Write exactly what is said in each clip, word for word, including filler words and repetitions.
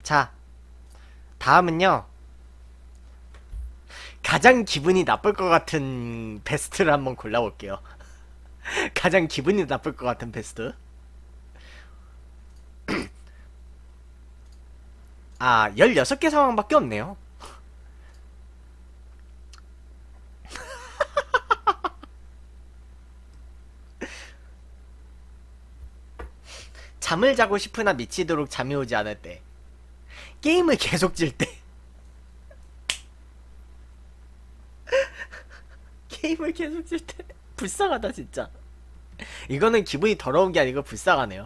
자, 다음은요. 가장 기분이 나쁠 것 같은 베스트를 한번 골라볼게요. 가장 기분이 나쁠 것 같은 베스트. 아, 열여섯 개 상황밖에 없네요. 잠을 자고 싶으나 미치도록 잠이 오지 않을 때. 게임을 계속 질 때. 게임을 계속 질 때. 불쌍하다, 진짜. 이거는 기분이 더러운 게 아니고 불쌍하네요.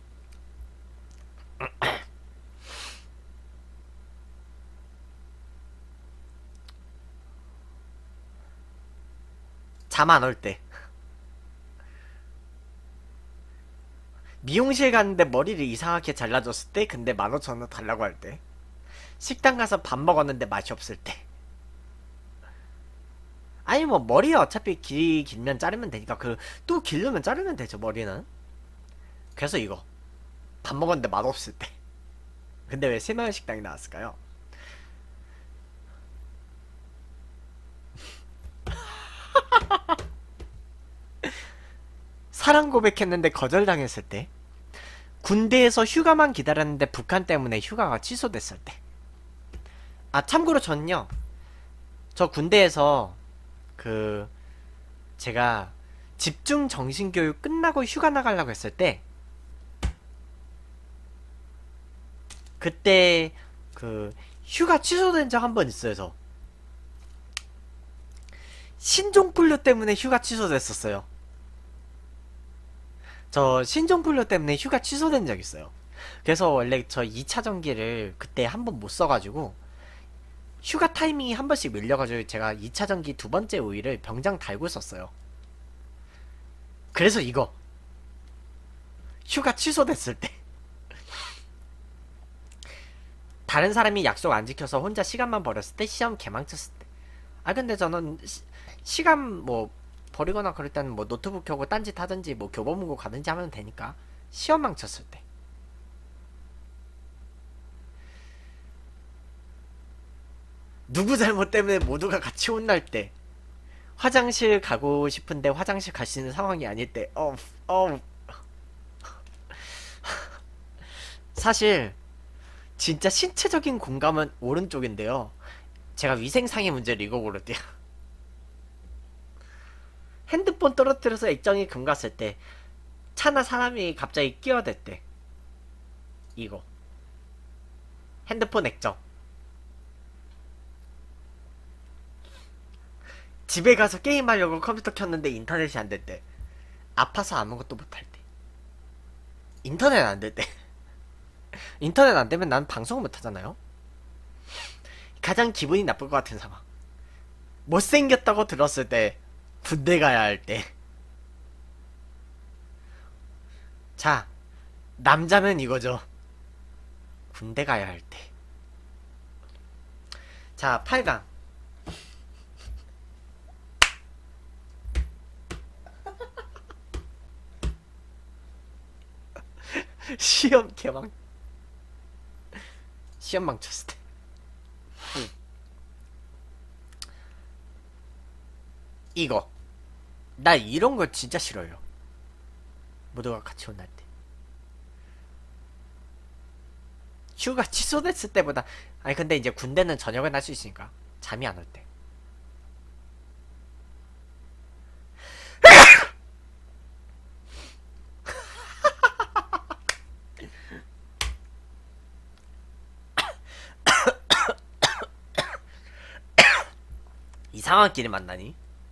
잠 안 올 때. 미용실 갔는데 머리를 이상하게 잘라줬을 때, 근데 만 오천 원 달라고 할 때. 식당 가서 밥 먹었는데 맛이 없을 때. 아니 뭐 머리 어차피 길, 길면 자르면 되니까 그 또 길르면 자르면 되죠 머리는. 그래서 이거 밥 먹었는데 맛없을 때. 근데 왜 새마을 식당이 나왔을까요? 사랑 고백했는데 거절당했을 때. 군대에서 휴가만 기다렸는데 북한 때문에 휴가가 취소됐을 때. 아 참고로 저는요 저 군대에서 그 제가 집중 정신교육 끝나고 휴가 나가려고 했을 때 그때 그 휴가 취소된 적 한 번 있어요. 저 신종플루 때문에 휴가 취소됐었어요. 저 신종플루 때문에 휴가 취소된 적 있어요. 그래서 원래 저 이 차 전기를 그때 한 번 못 써가지고 휴가 타이밍이 한 번씩 밀려가지고 제가 이 차 전기 두 번째 우위를 병장 달고 썼어요. 그래서 이거 휴가 취소됐을 때 다른 사람이 약속 안 지켜서 혼자 시간만 버렸을 때 시험 개망쳤을 때. 아 근데 저는 시, 시간 뭐 버리거나 그럴 때는 뭐 노트북 켜고 딴짓 하든지 뭐 교보문고 가든지 하면 되니까 시험 망쳤을 때. 누구 잘못 때문에 모두가 같이 혼날 때. 화장실 가고 싶은데 화장실 갈 수 있는 상황이 아닐 때. 어, 어. 사실 진짜 신체적인 공감은 오른쪽인데요. 제가 위생상의 문제를 이거 고를게요. 핸드폰 떨어뜨려서 액정이 금갔을 때. 차나 사람이 갑자기 끼어들 때. 이거. 핸드폰 액정. 집에 가서 게임하려고 컴퓨터 켰는데 인터넷이 안 될 때. 아파서 아무것도 못할 때. 인터넷 안 될 때. 인터넷 안 되면 난 방송을 못 하잖아요. 가장 기분이 나쁠 것 같은 상황. 못생겼다고 들었을 때. 군대 가야 할 때. 자, 남자는 이거죠. 군대 가야 할 때. 자, 팔 강. 시험 개망. 시험 망쳤을 때. 이거. 나 이런 거 진짜 싫어요. 모두가 같이 혼날 때. 휴가 취소됐을 때보다. 아니 근데 이제 군대는 저녁은 할 수 있으니까 잠이 안 올 때. 이상한 끼리 만나니?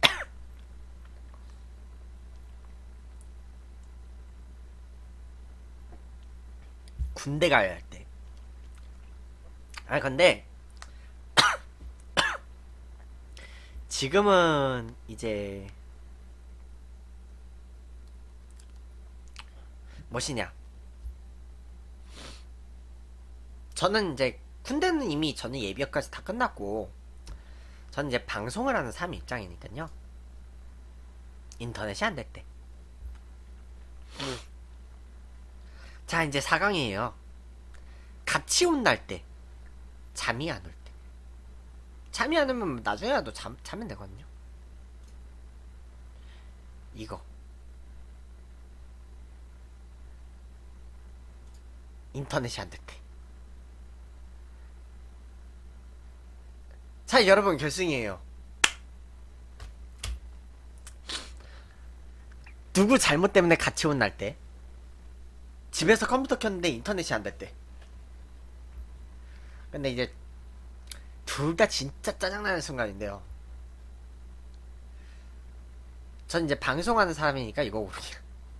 군대 가야 할 때. 아니 근데 지금은 이제 무엇이냐? 저는 이제 군대는 이미 저는 예비역까지 다 끝났고 저는 이제 방송을 하는 사람 입장이니까요. 인터넷이 안 될 때. 자 이제 사 강이에요. 같이 혼날 때, 잠이 안 올 때. 잠이 안 오면 나중에라도 잠, 자면 되거든요. 이거. 인터넷이 안 될 때. 자, 여러분 결승이에요. 누구 잘못 때문에 같이 혼날 때. 집에서 컴퓨터 켰는데 인터넷이 안 될 때. 근데 이제 둘 다 진짜 짜증나는 순간인데요. 전 이제 방송하는 사람이니까 이거 모르겠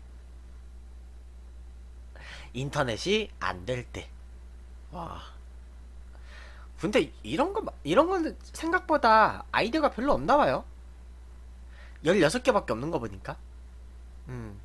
인터넷이 안 될 때. 와. 근데 이런 거, 이런 거는 생각보다 아이디어가 별로 없나 봐요. 열여섯 개밖에 없는 거 보니까. 음.